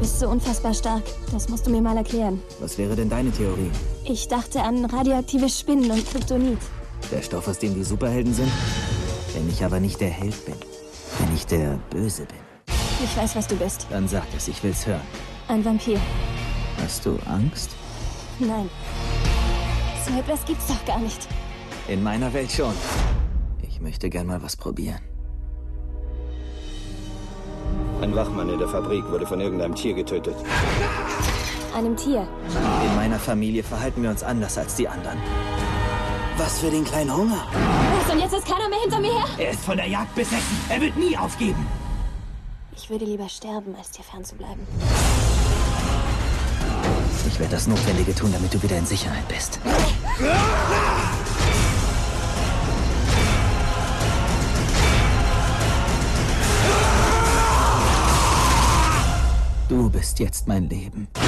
bist so unfassbar stark. Das musst du mir mal erklären. Was wäre denn deine Theorie? Ich dachte an radioaktive Spinnen und Kryptonit. Der Stoff, aus dem die Superhelden sind? Wenn ich aber nicht der Held bin. Wenn ich der Böse bin. Ich weiß, was du bist. Dann sag es, ich will's hören. Ein Vampir. Hast du Angst? Nein. So etwas gibt's doch gar nicht. In meiner Welt schon. Ich möchte gern mal was probieren. Ein Wachmann in der Fabrik wurde von irgendeinem Tier getötet. Einem Tier. In meiner Familie verhalten wir uns anders als die anderen. Was für den kleinen Hunger. Was, und jetzt ist keiner mehr hinter mir her? Er ist von der Jagd besessen. Er wird nie aufgeben. Ich würde lieber sterben, als dir fernzubleiben. Ich werde das Notwendige tun, damit du wieder in Sicherheit bist. Du bist jetzt mein Leben.